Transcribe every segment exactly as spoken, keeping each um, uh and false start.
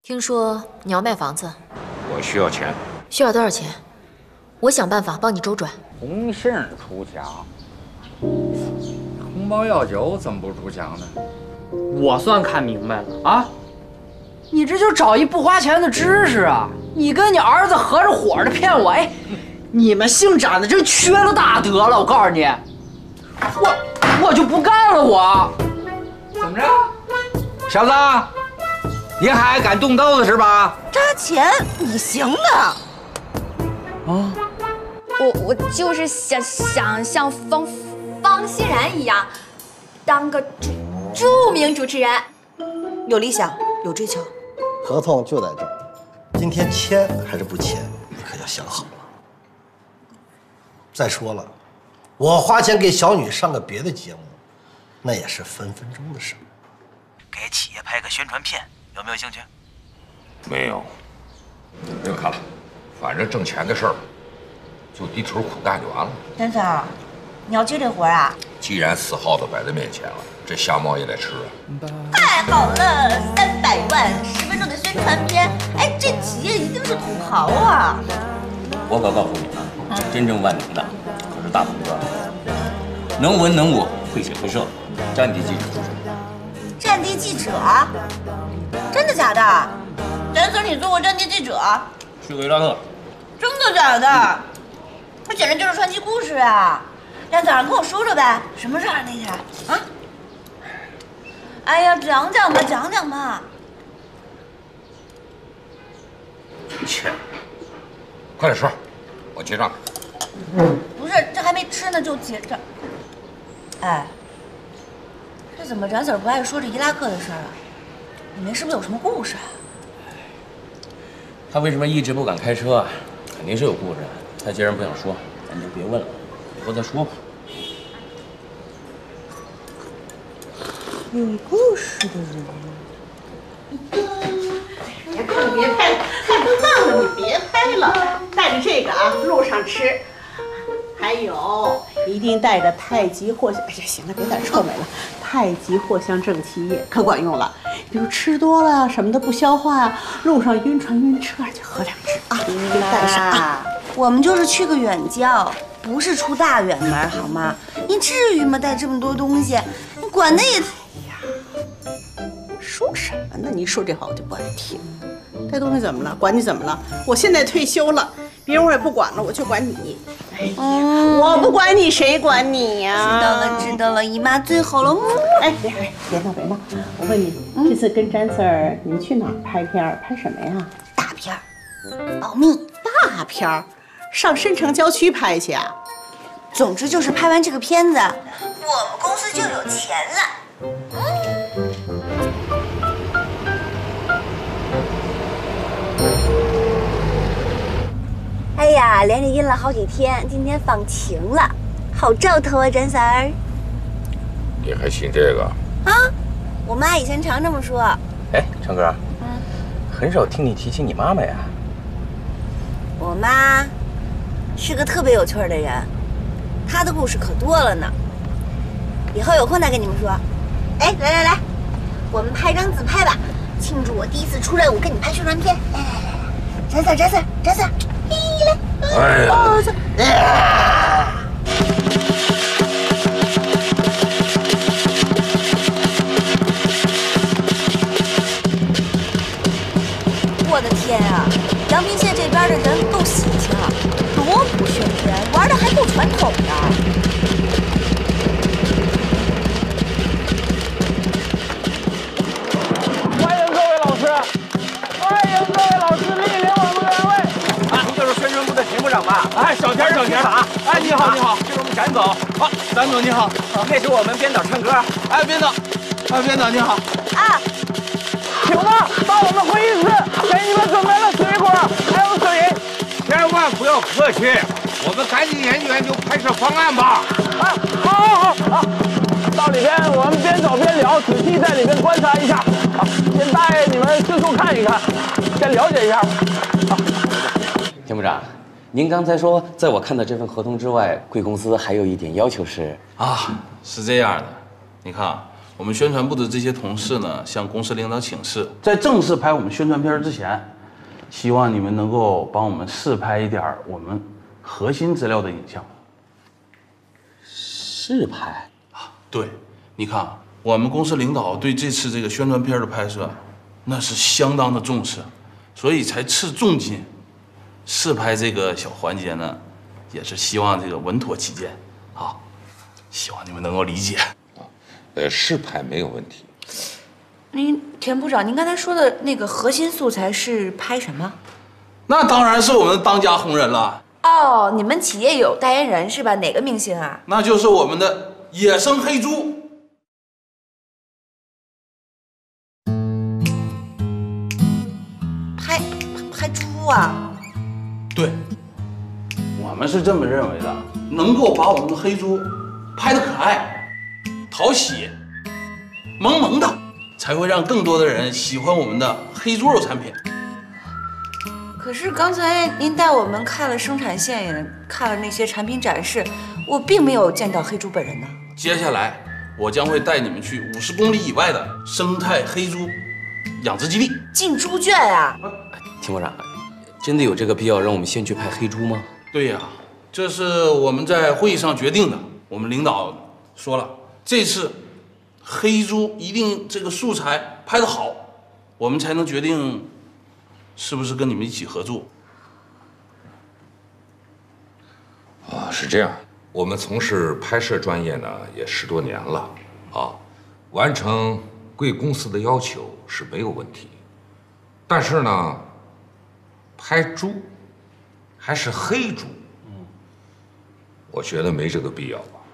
听说你要卖房子， 我需要钱。 需要多少钱？我想办法帮你周转。 红杏出墙，红包药酒怎么不出墙呢？ 我算看明白了啊！你这就找一不花钱的知识啊！你跟你儿子合着伙的骗我，哎，你们姓展的真缺了大德了！我告诉你，我我就不干了，我怎么着，小子？ 你还敢动刀子是吧？ 扎钱，你行的。 啊， 我我就是想想像方方欣然一样，当个著著名主持人。 有理想，有追求。 合同就在这儿，今天签还是不签，你可要想好了。再说了，我花钱给小女上个别的节目，那也是分分钟的事。 给企业拍个宣传片。 有没有兴趣？ 没有，别看了，反正挣钱的事儿，就低头苦干就完了。 陈嫂，你要接这活啊？ 既然死耗子摆在面前了，这虾毛也得吃啊。 太好了，三百万，十分钟的宣传片，哎，这企业一定是土豪啊！ 我可告诉你啊，真正万能的可是大鹏哥，能文能武，会写会摄，战地记者出身。 战地记者？ 真的假的？展总，你做过战地记者？ 去过伊拉克。 真的假的？这简直就是传奇故事啊！展早上跟我说说呗，什么事儿那天啊？哎呀，讲讲吧，讲讲吧。 切，快点说，我结账。 不是，这还没吃呢就结账。哎，这怎么展婶不爱说这伊拉克的事儿啊？ 你们是不是有什么故事啊？ 他为什么一直不敢开车啊？肯定是有故事。他既然不想说，咱就别问了，以后再说吧。 有故事的人， 别看了，别拍了，太胖了，你别拍了。带着这个啊，路上吃。还有，一定带着太极藿香。哎呀，行了，别再臭美了。太极藿香正气液可管用了。 比如吃多了什么的不消化啊，路上晕船晕车就喝两支啊，别带上啊。 我们就是去个远郊，不是出大远门，好吗？你至于吗？带这么多东西，你管的也……哎呀，说什么呢？你说这话我就不爱听。带东西怎么了？管你怎么了？我现在退休了，别人我也不管了，我就管你。哎呀，嗯、我不管你，谁管你呀、 啊？知道了，知道了，姨妈最好了。 哎，别别别闹别闹！我问你，嗯、这次跟詹 Sir 你们去哪儿拍片儿？拍什么呀？ 大片儿，保密。 大片儿，上深城郊区拍去啊？ 总之就是拍完这个片子，我们公司就有钱了。嗯。 哎呀，连着阴了好几天，今天放晴了，好兆头啊，展婶儿。 你还信这个？ 啊，我妈以前常这么说。 哎，成哥，嗯，很少听你提起你妈妈呀。 我妈是个特别有趣的人，她的故事可多了呢。以后有空再跟你们说。哎，来来来，我们拍张自拍吧，庆祝我第一次出任务，跟你拍宣传片。来来来来，展婶，展婶，展婶。 哎呀！ 我的天啊！阳平县这边的人够喜庆，锣鼓喧天，玩的还够传统的。 欢迎各位老师，欢迎各位老师莅临我们单位。 就是宣传部的田部长吧？ 哎，小田，小田啊！哎，你好，你好， 这是我们展总。 啊，展总你好， 那是我们编导唱歌。 哎，编导，哎，编导你好。 啊， 请吧，到我们会议室，给你们准备了水果，还有水。 千万不要客气，我们赶紧研究研究拍摄方案吧。 啊，好，好，好，好。到里边我们边走边聊，仔细在里边观察一下。好，先带你们四处看一看，先了解一下。好。 田部长，您刚才说，在我看到这份合同之外，贵公司还有一点要求是啊，是这样的，你看， 我们宣传部的这些同事呢，向公司领导请示，在正式拍我们宣传片之前，希望你们能够帮我们试拍一点我们核心资料的影像。 试拍啊？对，你看，我们公司领导对这次这个宣传片的拍摄，那是相当的重视，所以才斥重金试拍这个小环节呢，也是希望这个稳妥起见啊，希望你们能够理解。 呃，试拍没有问题。 您田部长，您刚才说的那个核心素材是拍什么？ 那当然是我们的当家红人了。 哦，你们企业有代言人是吧？哪个明星啊？ 那就是我们的野生黑猪。 拍拍猪啊？ 对，我们是这么认为的，能够把我们的黑猪拍得可爱、讨喜、萌萌的，才会让更多的人喜欢我们的黑猪肉产品。 可是刚才您带我们看了生产线，也看了那些产品展示，我并没有见到黑猪本人呢。 接下来，我将会带你们去五十公里以外的生态黑猪养殖基地进猪圈啊！ 田部长，真的有这个必要让我们先去拍黑猪吗？ 对呀，这是我们在会议上决定的。我们领导说了，这次黑猪一定这个素材拍得好，我们才能决定是不是跟你们一起合作。 啊，是这样，我们从事拍摄专业呢也十多年了啊，完成贵公司的要求是没有问题。但是呢，拍猪还是黑猪，嗯，我觉得没这个必要吧。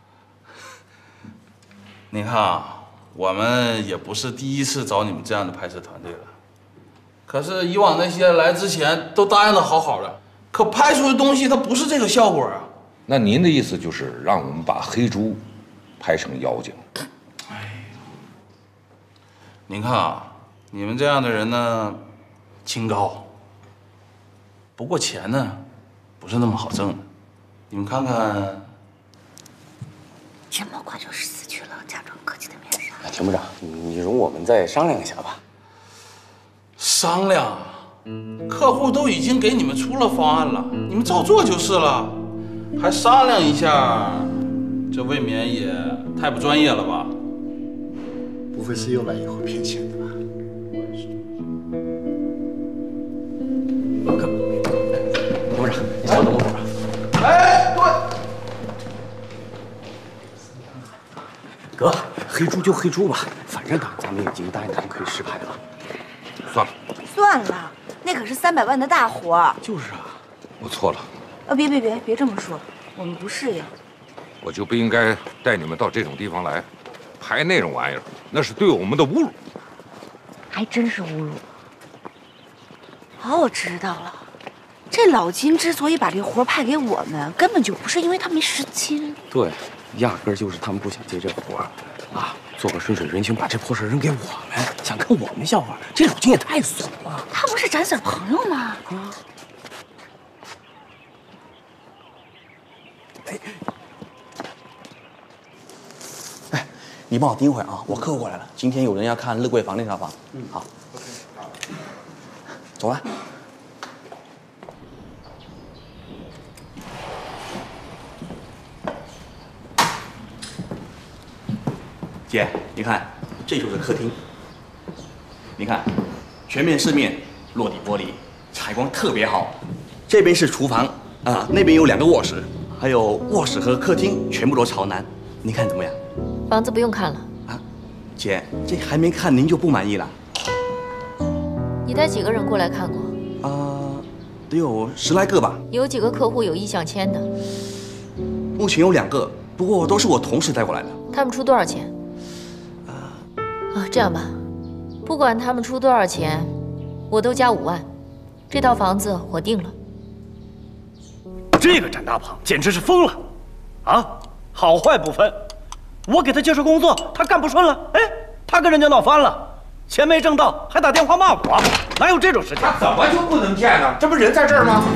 你看啊，我们也不是第一次找你们这样的拍摄团队了。可是以往那些来之前都答应的好好的，可拍出的东西它不是这个效果啊。 那您的意思就是让我们把黑猪拍成妖精？ 哎呀，您看啊，你们这样的人呢，清高，不过钱呢，不是那么好挣的。你们看看， 这么快就死去了，假装客气的面纱。 田部长，你容我们再商量一下吧。 商量？客户都已经给你们出了方案了，你们照做就是了，还商量一下，这未免也太不专业了吧？ 不会是又来以后骗钱的吧？ 可，田部长，你稍等我会儿。 哎，对。 哥，黑猪就黑猪吧，反正咱们已经答应他们可以试拍了。 算了， 算了，那可是三百万的大活。 就是啊， 我错了。 呃，别别别别这么说，我们不适应。 我就不应该带你们到这种地方来，拍那种玩意儿，那是对我们的侮辱。 还真是侮辱。哦，我知道了，这老金之所以把这活派给我们，根本就不是因为他没时间。 对，压根儿就是他们不想接这活儿，啊，做个顺水人情，把这破事扔给我们，想看我们笑话。这老金也太损了。 他不是咱小朋友吗？ 啊。哎，哎，你帮我盯一会儿啊，我客户过来了。今天有人要看乐贵房那套房。嗯，好。好。走了。姐，你看，这就是客厅。你看，全面四面落地玻璃，采光特别好。这边是厨房啊，那边有两个卧室，还有卧室和客厅全部都朝南。你看怎么样？ 房子不用看了啊，姐，这还没看您就不满意了？ 你带几个人过来看过？ 啊、呃，得有十来个吧。 有几个客户有意向签的？ 目前有两个，不过都是我同事带过来的。 他们出多少钱？啊，这样吧，不管他们出多少钱，我都加五万，这套房子我定了。 这个展大鹏简直是疯了，啊，好坏不分。我给他介绍工作，他干不顺了，哎，他跟人家闹翻了，钱没挣到，还打电话骂我，哪有这种事情？ 他怎么就不能见呢？这不人在这儿吗？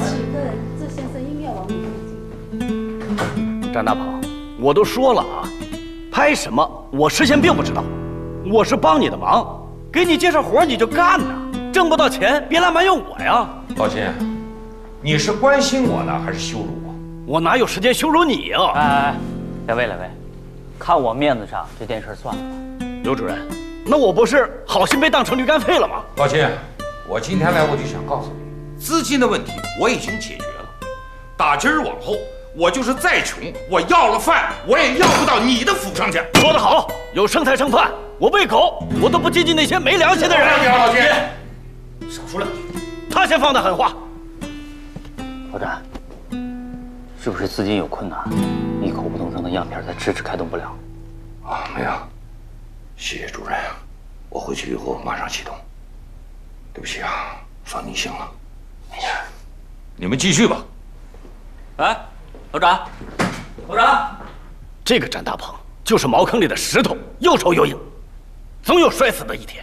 展大鹏，我都说了啊，拍什么我事先并不知道，我是帮你的忙，给你介绍活你就干呐，挣不到钱别来埋怨我呀。 老金，你是关心我呢，还是羞辱我？ 我哪有时间羞辱你啊！ 哎哎，两位两位，看我面子上，这件事算了吧。 刘主任，那我不是好心被当成驴肝肺了吗？ 老金，我今天来我就想告诉你，资金的问题我已经解决了，打今儿往后。 我就是再穷，我要了饭，我也要不到你的府上去。 说得好，有剩菜剩饭，我喂狗，我都不接近那些没良心的人。 老金， 少说两句。他先放的狠话。 老詹，是不是资金有困难？你口不动声的样片，咱迟迟开动不了。 啊，没有。谢谢主任，我回去以后马上启动。对不起啊，伤你心了。没事，你们继续吧。 哎。 老张，老张， 这个展大鹏就是茅坑里的石头，又臭又硬，总有摔死的一天。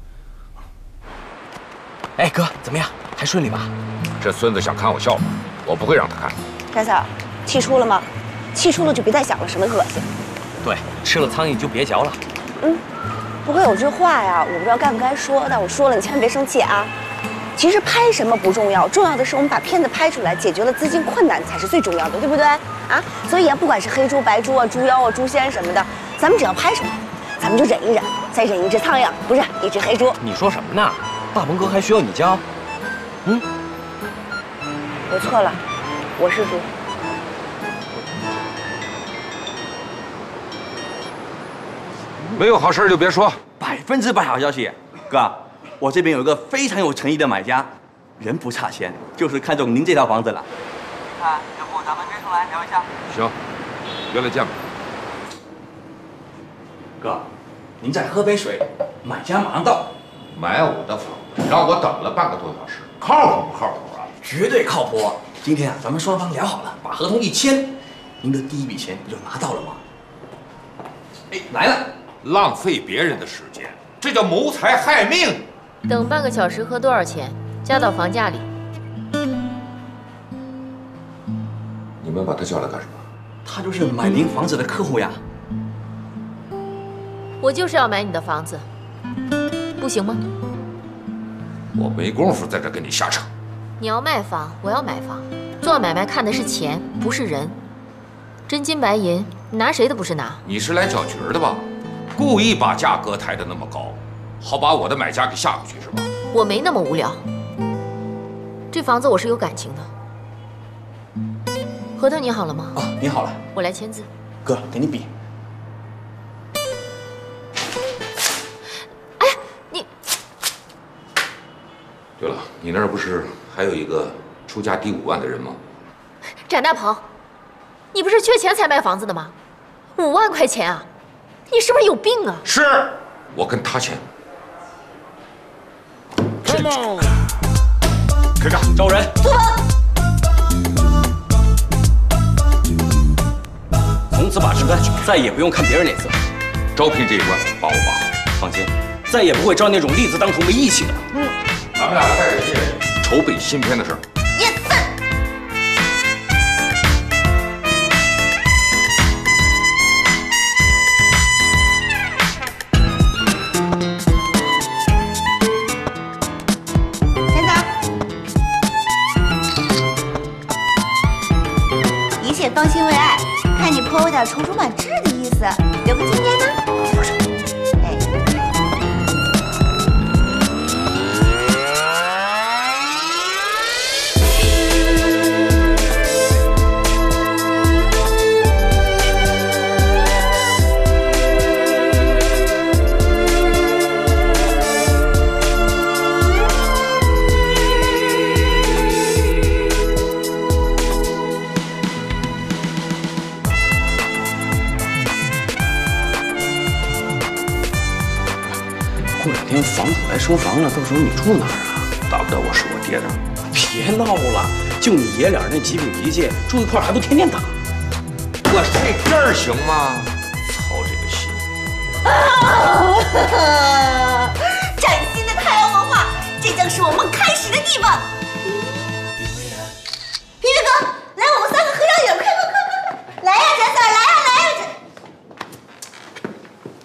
哎，哥，怎么样？还顺利吧？ 这孙子想看我笑话，我不会让他看。 凯嫂，气出了吗？气出了就别再想了，省得恶心。 对，吃了苍蝇就别嚼了。 嗯，不过有句话呀，我不知道该不该说，但我说了，你千万别生气啊。 其实拍什么不重要，重要的是我们把片子拍出来，解决了资金困难才是最重要的，对不对？啊，所以啊，不管是黑猪、白猪啊、猪妖啊、猪仙什么的，咱们只要拍什么，咱们就忍一忍，再忍一只苍蝇，不是一只黑猪。 你说什么呢？大鹏哥还需要你教？嗯， 我错了，我是猪。 没有好事就别说， 百分之百好消息，哥。 我这边有一个非常有诚意的买家，人不差钱，就是看中您这套房子了。看，要不咱们约出来聊一下？ 行，约了见吧。 哥，您再喝杯水，买家马上到。 买我的房子，让我等了半个多小时，靠谱不靠谱啊？ 绝对靠谱。今天啊，咱们双方聊好了，把合同一签，您的第一笔钱不就拿到了吗？哎，来了， 浪费别人的时间，这叫谋财害命。 等半个小时合多少钱？加到房价里。 你们把他叫来干什么？ 他就是买您房子的客户呀。 我就是要买你的房子，不行吗？ 我没工夫在这跟你瞎扯。 你要卖房，我要买房。做买卖看的是钱，不是人。真金白银，你拿谁的不是拿？ 你是来搅局的吧？故意把价格抬得那么高。 好把我的买家给吓回去是吧？ 我没那么无聊。这房子我是有感情的。合同拟好了吗？ 啊，拟好了。 我来签字。 哥，给你笔。 哎，你。 对了，你那儿不是还有一个出价低五万的人吗？ 展大鹏，你不是缺钱才卖房子的吗？五万块钱啊！你是不是有病啊？ 是，我跟他签。 Come on， 开干，招人。 出门。 从此把持干，再也不用看别人脸色。 招聘这一关帮我把好， 放心，再也不会招那种利字当头、没义气的了。 嗯，咱们俩带着些筹备新片的事儿。 方兴未艾，看你颇有点踌躇满志的意思，留个纪念呢。不是，哎， 过两天房主来收房了，到时候你住哪儿啊？ 大不了我是我爹的。 别闹了，就你爷俩那几痞脾气，住一块儿还不天天打？ 我睡这儿行吗？操这个心！ 啊！崭新的太阳文化，这将是我们开始的地方。皮皮哥，来，我们三个合张影，快快快快快！来呀，展嫂，来呀来呀！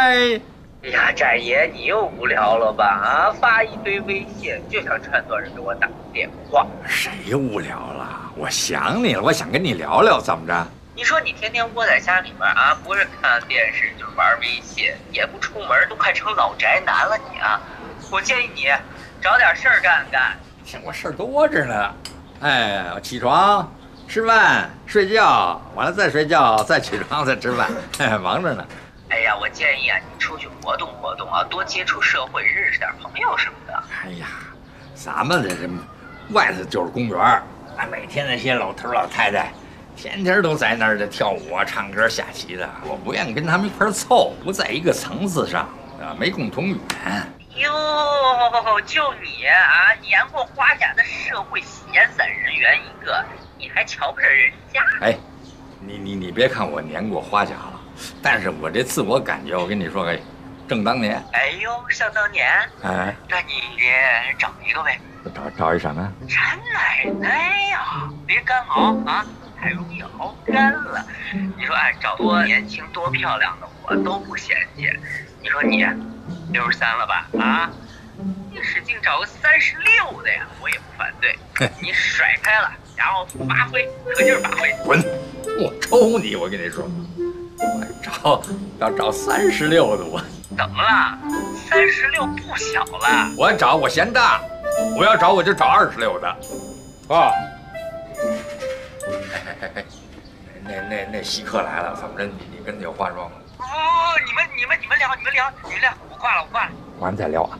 哎。 哎呀，展爷，你又无聊了吧？啊，发一堆微信就想撺掇人给我打电话。 谁无聊了？我想你了，我想跟你聊聊，怎么着？ 你说你天天窝在家里面啊，不是看电视就是玩微信，也不出门，都快成老宅男了你啊！我建议你找点事儿干干。 我事儿多着呢。哎，我起床、吃饭、睡觉，完了再睡觉，再起床再吃饭，哎，忙着呢。 哎呀，我建议啊，你出去活动活动啊，多接触社会，认识点朋友什么的。 哎呀，咱们这这外头就是公园儿，哎，每天那些老头老太太，天天都在那儿的跳舞啊、唱歌、下棋的。我不愿意跟他们一块儿凑，不在一个层次上，啊，没共同语言。 哟，就你啊，年过花甲的社会闲散人员一个，你还瞧不上人家？ 哎，你你你别看我年过花甲了。 但是我这自我感觉，我跟你说，哎，正当年。 哎呦，想当年。 哎， 那你找一个呗。 找找一什么？ 咱奶奶呀，别干熬啊，太容易熬干了。你说按照多年轻多漂亮的我都不嫌弃。你说你六十三了吧？啊，你使劲找个三十六的呀，我也不反对。你甩开了，然后发挥，可劲儿发挥。 滚！我抽你！我跟你说。 我找要找三十六的，我怎么了？三十六不小了。 我找我嫌大，我要找我就找二十六的，啊。哎哎哎，那那那稀客来了，怎么着？你你跟他有话说吗？ 不不不，你们你们你们聊，你们聊，你们聊，我挂了，我挂了。 完再聊啊。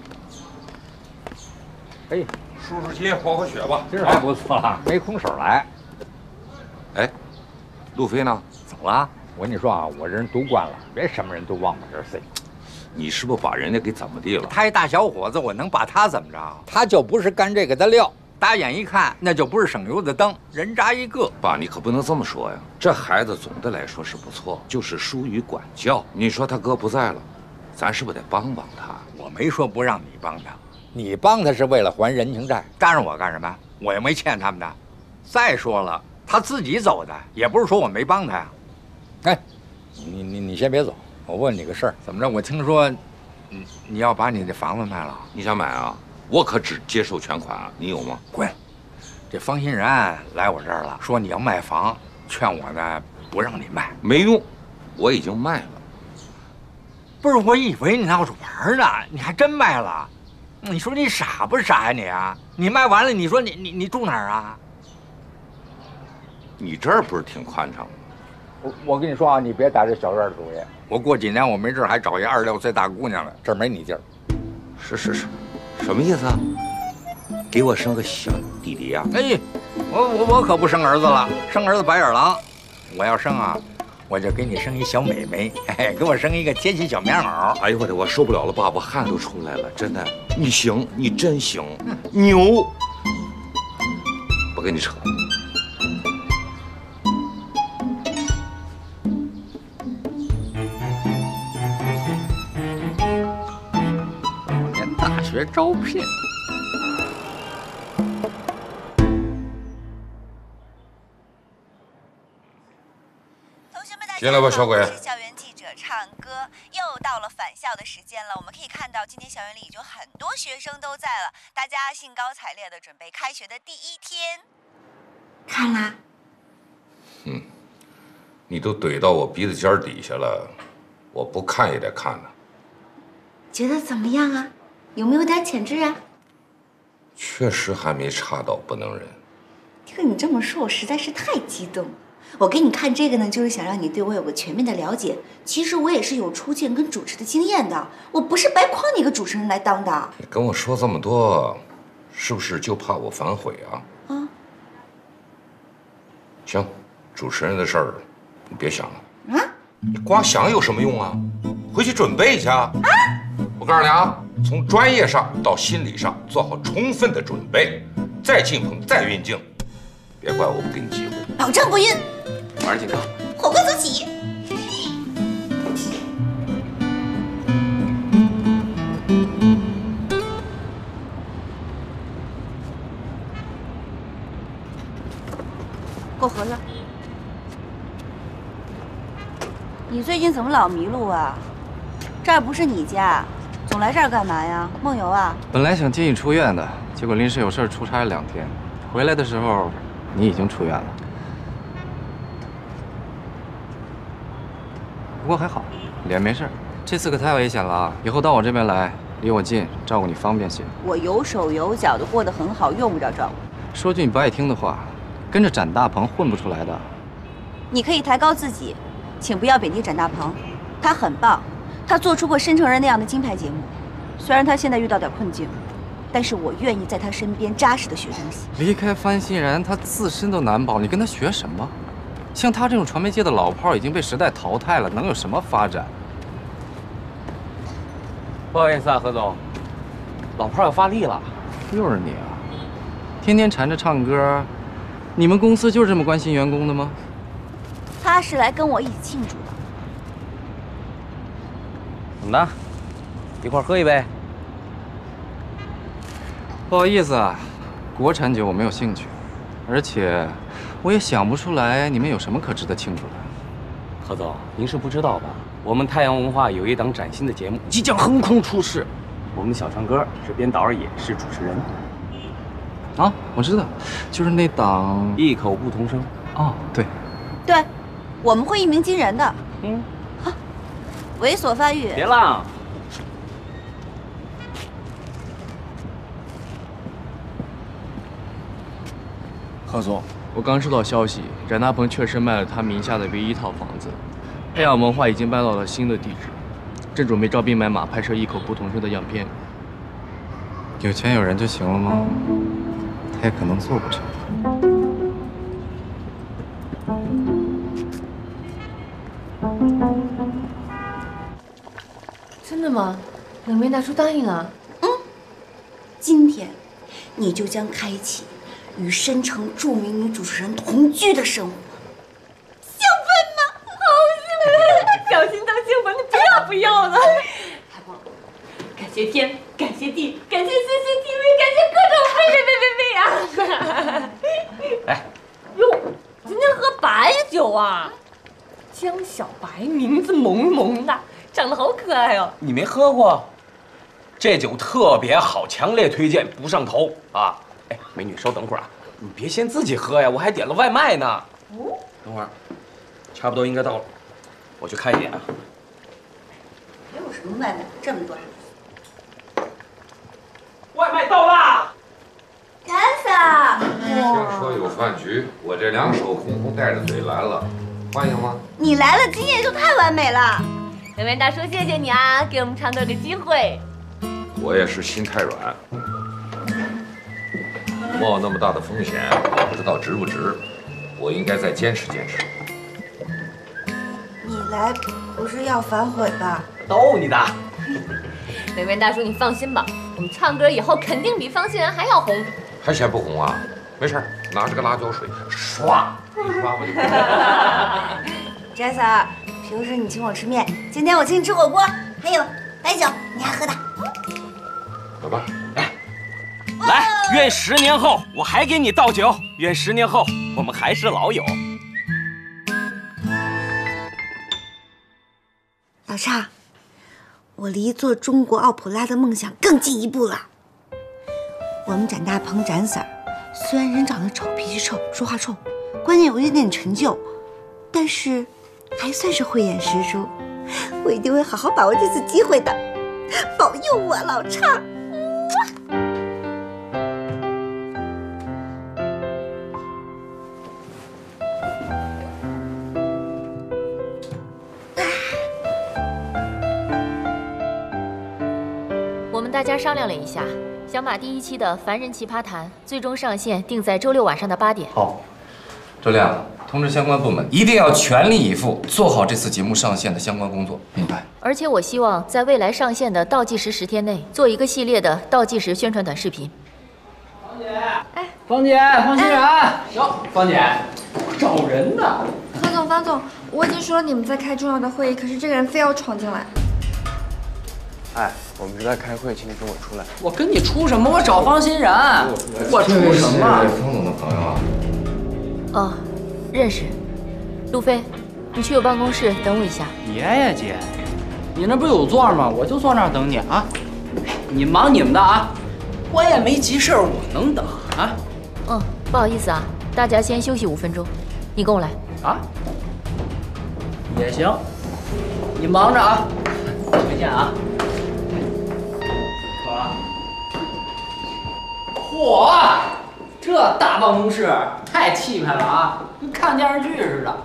哎， 舒舒心，活活血吧。 今儿还不错了，没空手来。 哎，路飞呢？ 走了。 我跟你说啊，我这人读惯了，别什么人都往我这儿塞。 你是不是把人家给怎么地了？ 他一大小伙子，我能把他怎么着？他就不是干这个的料。打眼一看，那就不是省油的灯，人渣一个。 爸，你可不能这么说呀。这孩子总的来说是不错，就是疏于管教。你说他哥不在了，咱是不是得帮帮他？ 我没说不让你帮他，你帮他是为了还人情债，搭上我干什么？我又没欠他们的。再说了，他自己走的，也不是说我没帮他呀。 哎，你你你先别走，我问你个事儿，怎么着？我听说，你你要把你的房子卖了， 你想买啊？我可只接受全款，你有吗？ 滚！这方欣然来我这儿了，说你要卖房，劝我呢不让你卖， 没用，我已经卖了。 不是，我以为你闹着玩呢，你还真卖了。你说你傻不傻呀你啊？你卖完了，你说你你你住哪儿啊？ 你这儿不是挺宽敞吗？ 我我跟你说啊，你别打这小院的主意。我过几年我没准还找一二十六岁大姑娘了，这儿没你地儿。 是是是，什么意思啊？给我生个小弟弟呀、啊？ 哎，我我我可不生儿子了，生儿子白眼狼。我要生啊，我就给你生一小美眉，嘿嘿，给我生一个贴心小棉袄。 哎呦我的，我受不了了，爸，我汗都出来了，真的。你行，你真行，牛！不跟你扯。 大学招聘， 同学们，大家好， 进来吧，小鬼。 我是校园记者唱歌，又到了返校的时间了。我们可以看到，今天校园里已经很多学生都在了，大家兴高采烈的准备开学的第一天。看啦， 嗯，你都怼到我鼻子尖底下了，我不看也得看呢。 觉得怎么样啊？ 有没有点潜质啊？ 确实还没差到不能忍。 听你这么说，我实在是太激动了。我给你看这个呢，就是想让你对我有个全面的了解。其实我也是有出镜跟主持的经验的，我不是白诓你一个主持人来当的。 你跟我说这么多，是不是就怕我反悔啊？ 啊？ 行，主持人的事儿，你别想了。 啊？ 你光想有什么用啊？回去准备去啊！啊！我告诉你啊。 从专业上到心理上做好充分的准备，再进棚再运镜，别怪我不给你机会。 保证不晕。 晚上健康。 火锅走起。过河了。你最近怎么老迷路啊？ 这儿不是你家，总来这儿干嘛呀？梦游啊？ 本来想接你出院的，结果临时有事出差了两天，回来的时候你已经出院了。不过还好，脸没事。这次可太危险了，以后到我这边来，离我近，照顾你方便些。 我有手有脚的过得很好，用不着照顾。 说句你不爱听的话，跟着展大鹏混不出来的。 你可以抬高自己，请不要贬低展大鹏，他很棒，他做出过《深城人》那样的金牌节目。虽然他现在遇到点困境，但是我愿意在他身边扎实的学东西。 离开方欣然，他自身都难保，你跟他学什么？像他这种传媒界的老炮已经被时代淘汰了，能有什么发展？ 不好意思啊，何总，老炮要发力了。 又是你啊！天天缠着唱歌，你们公司就是这么关心员工的吗？ 他是来跟我一起庆祝的。 怎么的？一块喝一杯？ 不好意思啊，国产酒我没有兴趣，而且我也想不出来你们有什么可值得庆祝的。 何总，您是不知道吧？我们太阳文化有一档崭新的节目即将横空出世，我们小唱歌是编导也是主持人。 啊，我知道，就是那档 《异口不同声》。 哦，对， 对，我们会一鸣惊人的。 嗯， 好，猥琐发育。 别浪。 何总，我刚收到消息，冉大鹏确实卖了他名下的唯一一套房子。太阳文化已经搬到了新的地址，正准备招兵买马拍摄异口不同声的样片。有钱有人就行了吗？他也可能做不成。 真的吗？冷面大叔答应了。 嗯，今天你就将开启与深城著名女主持人同居的生活。 小心当兴奋，你不要不要的，太棒了！感谢天，感谢地，感谢 C C T V， 感谢各种呸呸呸呸呸啊！ 哎， 哟，今天喝白酒啊？江小白，名字萌萌的，长得好可爱哦。 你没喝过？这酒特别好，强烈推荐，不上头啊！哎，美女，稍等会儿啊，你别先自己喝呀，我还点了外卖呢。 哦， 等会儿，差不多应该到了。我去看一眼啊。 还有什么外卖这么多？ 外卖到啦！ 展嫂， 听说有饭局，我这两手空空带着嘴来了，欢迎吗？ 你来了，今夜就太完美了。 冷面大叔，谢谢你啊，给我们唱歌的机会。 我也是心太软，冒那么大的风险，不知道值不值，我应该再坚持坚持。 你来不是要反悔吧？ 逗你的。 冷面大叔，你放心吧，我们唱歌以后肯定比方欣然还要红。 还嫌不红啊？没事，拿着个辣椒水刷一刷我就红了。 翟嫂，平时你请我吃面，今天我请你吃火锅，还有白酒，你爱喝的。 走吧。 来，来，愿十年后我还给你倒酒，愿十年后我们还是老友。 老畅，我离做中国奥普拉的梦想更进一步了。我们展大鹏、展婶儿，虽然人长得丑、脾气臭、说话冲，关键有一点点成就，但是还算是慧眼识珠。我一定会好好把握这次机会的，保佑我，老畅。 我们大家商量了一下，想把第一期的《凡人奇葩谈》最终上线定在周六晚上的八点。 好，周亮，通知相关部门一定要全力以赴做好这次节目上线的相关工作，明白？ 而且我希望在未来上线的倒计时十天内，做一个系列的倒计时宣传短视频。 方姐，方欣然，哟，方姐，找人呢。 何总，方总，我已经说了你们在开重要的会议，可是这个人非要闯进来。 哎，我们是在开会，请你跟我出来。 我跟你出什么？我找方欣然。我出什么？ 方总的朋友啊。 哦，认识。路飞，你去我办公室等我一下。 别呀，姐， 你那不有座吗？我就坐那儿等你啊。你忙你们的啊，我也没急事儿，我能等啊。 嗯，不好意思啊，大家先休息五分钟。你跟我来啊。也行，你忙着啊，回见啊。嚯，这大办公室太气派了啊，跟看电视剧似的。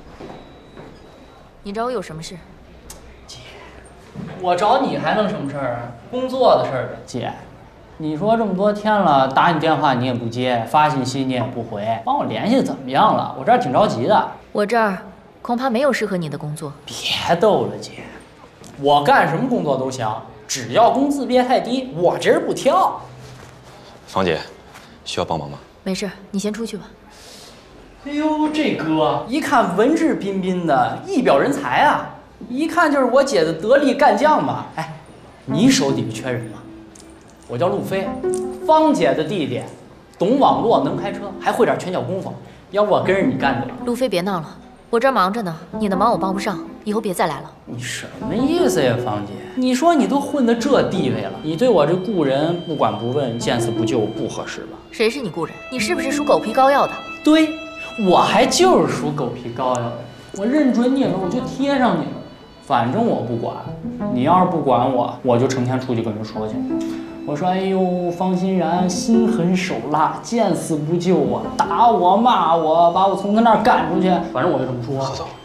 你找我有什么事？ 姐，我找你还能什么事儿啊？工作的事儿呗。姐，你说这么多天了，打你电话你也不接，发信息你也不回，帮我联系怎么样了？我这儿挺着急的。 我这儿恐怕没有适合你的工作。 别逗了，姐，我干什么工作都行，只要工资别太低，我这儿不挑。 芳姐，需要帮忙吗？ 没事，你先出去吧。 哎呦，这哥一看文质彬彬的，一表人才啊！一看就是我姐的得力干将嘛。哎，你手底下缺人吗？我叫陆飞，芳姐的弟弟，懂网络，能开车，还会点拳脚功夫。要不我跟着你干得了？ 陆飞，别闹了，我这儿忙着呢，你的忙我帮不上，以后别再来了。 你什么意思呀，芳姐？你说你都混到这地位了，你对我这故人不管不问，见死不救，不合适吧？ 谁是你故人？你是不是属狗皮膏药的？ 对，我还就是属狗皮膏药的。我认准你了，我就贴上你了。反正我不管，你要是不管我，我就成天出去跟人说去。我说，哎呦，方欣然心狠手辣，见死不救啊，打我骂我，把我从他那儿赶出去。反正我就这么说。 何总，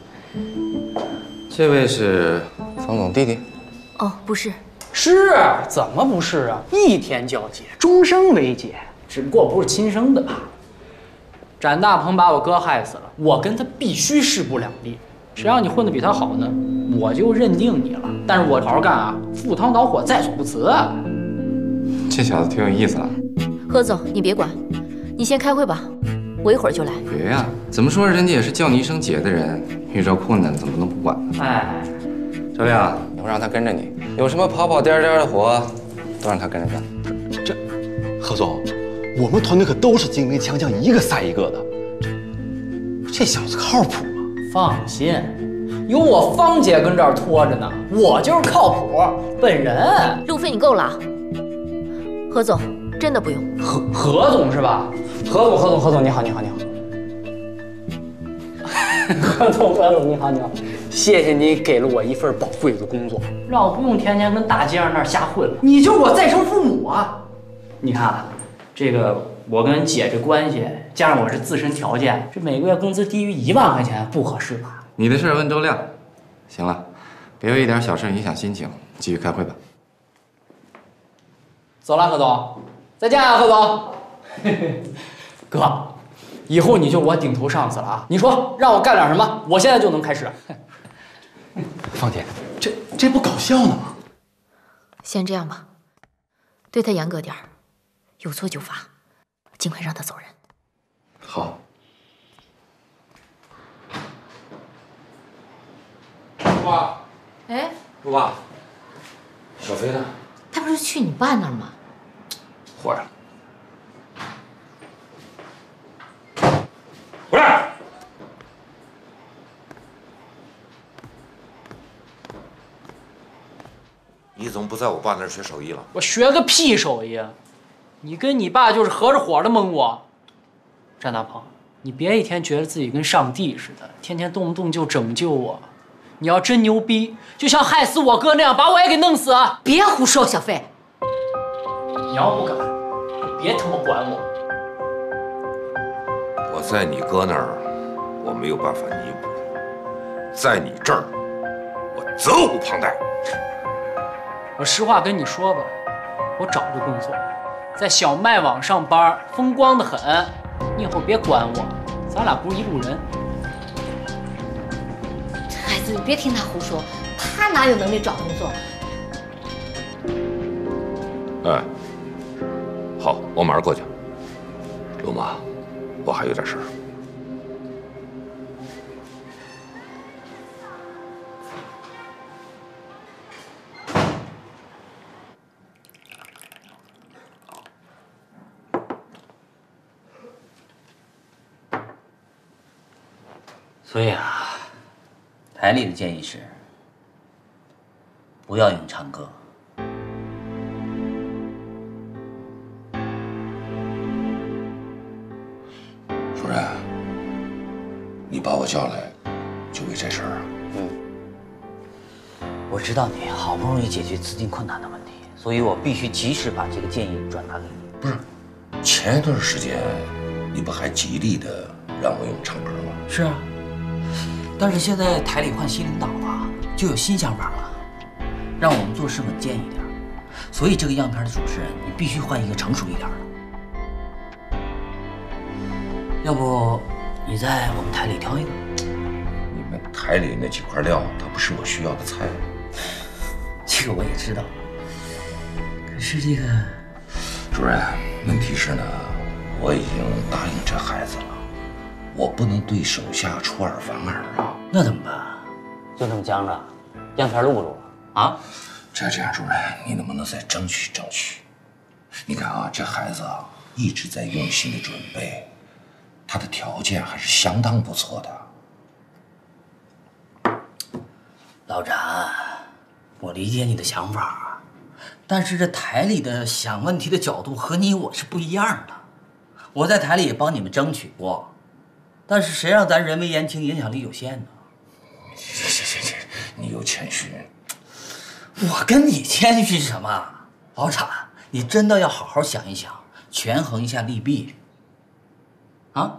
这位是方总弟弟？ 哦，不是。 是？怎么不是啊？一天叫姐，终生为姐，只不过不是亲生的罢了。展大鹏把我哥害死了，我跟他必须势不两立。谁让你混得比他好呢？我就认定你了。但是我好好干啊，赴汤蹈火，在所不辞啊。 这小子挺有意思啊。 何总，你别管，你先开会吧，我一会儿就来。 别呀、啊，怎么说人家也是叫你一声姐的人，遇着困难怎么能不管呢？ 哎， 周亮，以后让他跟着你，有什么跑跑颠颠的活，都让他跟着干。 这，何总，我们团队可都是精兵强将，一个赛一个的。这这小子靠谱吗？ 放心，有我芳姐跟这儿拖着呢，我就是靠谱本人。 陆飞，你够了。何总，真的不用。 何何总是吧？何总，何总，何总，你好，你好，你好。何总，何总，你好，你好。谢谢你给了我一份宝贵的工作，让我不用天天跟大街上那儿瞎混了。你就是我再生父母啊！你看啊，这个我跟姐这关系，加上我这自身条件，这每个月工资低于一万块钱，不合适吧？ 你的事儿问周亮。行了，别为一点小事影响心情，继续开会吧。 走了，何总，再见啊，何总。哥，以后你就我顶头上司了啊！你说让我干点什么，我现在就能开始。 芳姐，这这不搞笑呢吗？ 先这样吧，对他严格点儿，有错就罚，尽快让他走人。 好。陆爸， 哎， 陆爸，小飞呢？ 他不是去你爸那儿吗？ 回来了。回来！你怎么不在我爸那儿学手艺了？ 我学个屁手艺啊！你跟你爸就是合着伙的蒙我。张大鹏，你别一天觉得自己跟上帝似的，天天动不动就拯救我。你要真牛逼，就像害死我哥那样，把我也给弄死啊！ 别胡说，小飞。 你要不敢，别他妈管我。 我在你哥那儿，我没有办法弥补；在你这儿，我责无旁贷。 我实话跟你说吧，我找着工作，在小麦网上班，风光的很。你以后别管我，咱俩不是一路人。 孩子，你别听他胡说，他哪有能力找工作？ 哎，好，我马上过去。陆妈，我还有点事儿。 所以啊，台里的建议是， 不要用唱歌。 主任，你把我叫来，就为这事儿啊？ 嗯。我知道你好不容易解决资金困难的问题，所以我必须及时把这个建议转达给你。 不是，前一段时间你不还极力的让我用唱歌吗？ 是啊。但是现在台里换新领导了，就有新想法了，让我们做事稳健一点。所以这个样片的主持人，你必须换一个成熟一点的。要不，你在我们台里挑一个？ 你们台里那几块料，它不是我需要的菜。 这个我也知道。可是这个， 主任，问题是呢，我已经答应这孩子了，我不能对手下出尔反尔啊。 那怎么办？就这么僵着，样片录不录了？啊？ 这这样，主任，你能不能再争取争取？你看啊，这孩子啊一直在用心的准备，他的条件还是相当不错的。 老展，我理解你的想法，但是这台里的想问题的角度和你我是不一样的。我在台里也帮你们争取过，但是谁让咱人微言轻，影响力有限呢？ 行行行行，你又谦虚。 我跟你谦虚什么？老展，你真的要好好想一想，权衡一下利弊。啊？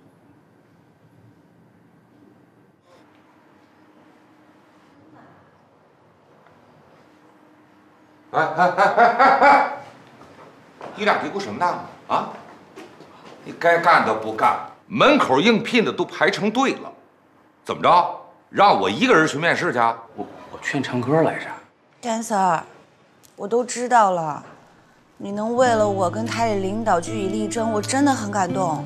哎哎哎哎哎哎！你俩嘀咕什么呢？啊？你该干的不干，门口应聘的都排成队了，怎么着？让我一个人去面试去？我我劝唱歌来着。 詹 Sir， 我都知道了，你能为了我跟台里领导据以力争，我真的很感动。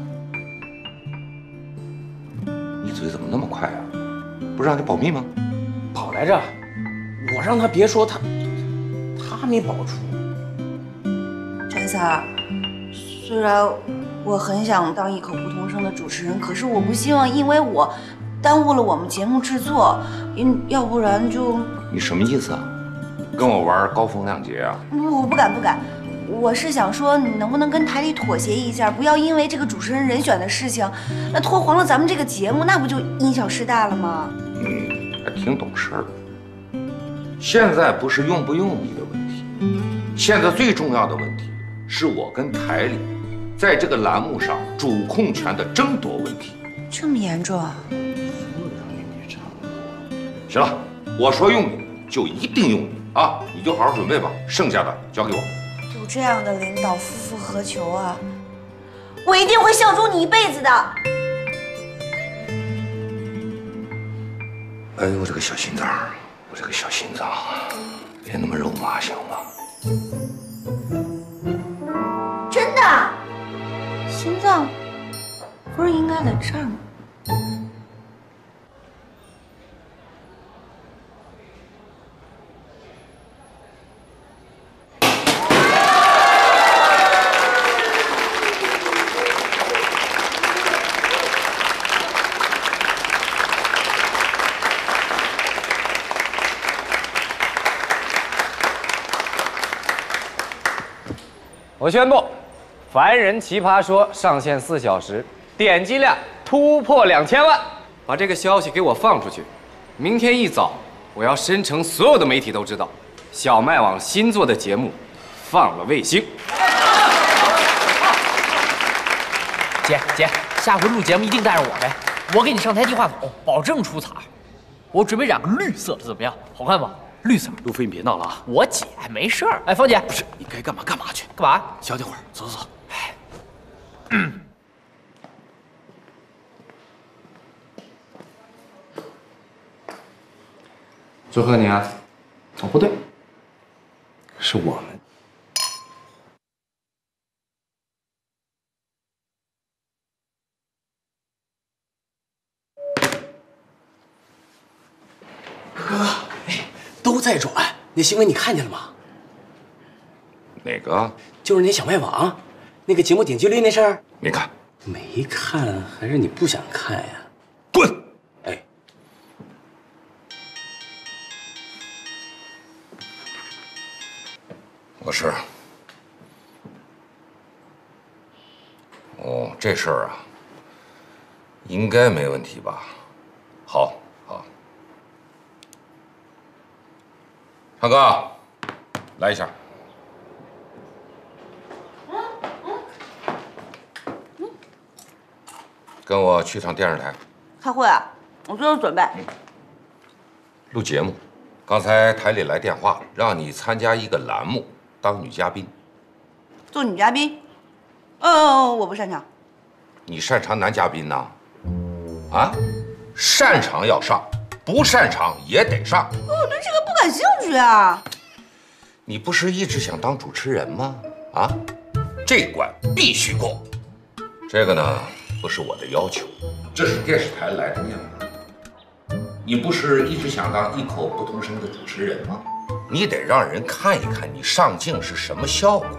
你嘴怎么那么快啊？不是让你保密吗？ 保来着，我让他别说他，他没保住。 詹 Sir， 虽然我很想当异口不同声的主持人，可是我不希望因为我耽误了我们节目制作，因要不然就…… 你什么意思啊？跟我玩高风亮节啊？ 不，我不敢不敢。我是想说，你能不能跟台里妥协一下，不要因为这个主持人人选的事情，那拖黄了咱们这个节目，那不就因小失大了吗？ 嗯，还挺懂事儿。现在不是用不用你的问题，现在最重要的问题是我跟台里在这个栏目上主控权的争夺问题。 这么严重啊？ 行了，我说用你就一定用你啊！你就好好准备吧，剩下的交给我。 有这样的领导，夫复何求啊！我一定会效忠你一辈子的。 哎呦，我这个小心脏，我这个小心脏，别那么肉麻行吗？ 真的，心脏不是应该在这儿吗？ 我宣布，《凡人奇葩说》上线四小时，点击量突破两千万。把这个消息给我放出去，明天一早，我要申城所有的媒体都知道，小麦网新做的节目放了卫星。 姐姐，下回录节目一定带上我呗，我给你上台递话筒，保证出彩。我准备染个绿色的，怎么样？好看吗？绿色。 路飞，你别闹了啊！ 我姐没事儿。哎，芳姐， 不是，你该干嘛干嘛去。 干嘛？ 消停会儿，走走走。 哎， 嗯。 祝贺你啊！ 哦，不对，是我们。 哥哥，哎，都在转，那新闻你看见了吗？ 哪个？ 就是那小麦网，那个节目点击率那事儿。 没看。 没看，还是你不想看呀？ 滚！ 哎， 我是。哦，这事儿啊，应该没问题吧？好，好。唱歌，来一下。跟我去趟电视台。 开会啊？我做做准备。 录节目。刚才台里来电话，让你参加一个栏目，当女嘉宾。 做女嘉宾？哦，我不擅长。 你擅长男嘉宾呐？啊？擅长要上，不擅长也得上。 我对这个不感兴趣啊。 你不是一直想当主持人吗？啊？这关必须过。这个呢，不是我的要求，这是电视台来的面子。你不是一直想当异口不同声的主持人吗？你得让人看一看你上镜是什么效果。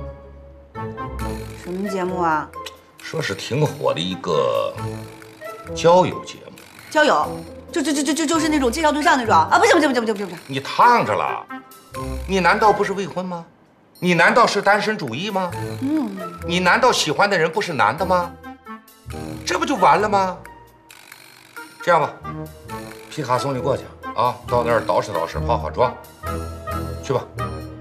什么节目啊？ 说是挺火的一个交友节目。 交友？就就就就就就是那种介绍对象那种啊？不行不行不行不行不行不行！ 你烫着了！你难道不是未婚吗？你难道是单身主义吗？嗯。你难道喜欢的人不是男的吗？这不就完了吗？这样吧。皮卡送你过去啊，到那儿捯饬捯饬，化化妆，去吧。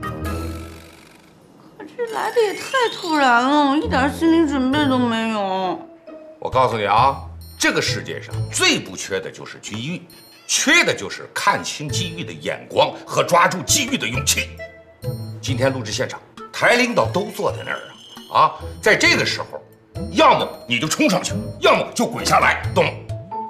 可这来的也太突然了，我一点心理准备都没有。 我告诉你啊，这个世界上最不缺的就是机遇，缺的就是看清机遇的眼光和抓住机遇的勇气。今天录制现场，台领导都坐在那儿啊啊，在这个时候，要么你就冲上去，要么就滚下来，懂吗？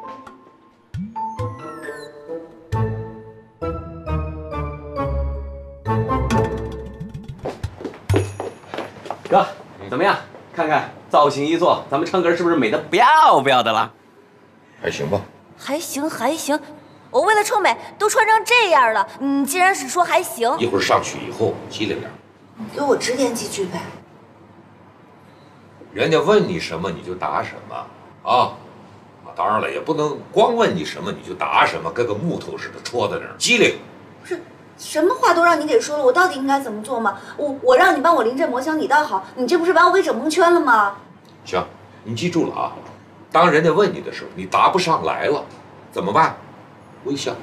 哥，怎么样？看看造型一做，咱们唱歌是不是美的不要不要的了？ 还行吧。 还行还行，我为了臭美都穿成这样了，你既然是说还行， 一会儿上去以后机灵点。 你给我指点几句呗。 人家问你什么你就答什么啊！当然了，也不能光问你什么你就答什么，跟个木头似的戳在那儿，机灵。 不是。什么话都让你给说了，我到底应该怎么做吗？我我让你帮我临阵磨枪，你倒好，你这不是把我给整蒙圈了吗？ 行，你记住了啊，当人家问你的时候，你答不上来了，怎么办？微笑。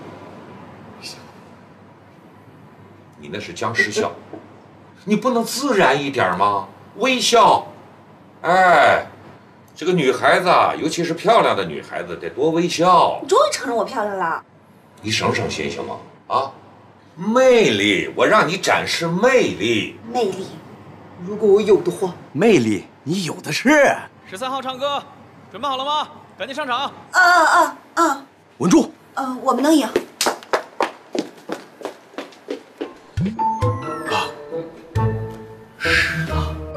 你那是僵尸笑，你不能自然一点吗？微笑。哎，这个女孩子，尤其是漂亮的女孩子，得多微笑。 你终于承认我漂亮了。 你省省心行吗？啊？魅力，我让你展示魅力。 魅力，如果我有的话。 魅力，你有的是。 十三号唱歌，准备好了吗？赶紧上场。 啊啊啊！ 稳住。 嗯、呃，我们能赢。 啊，是啊。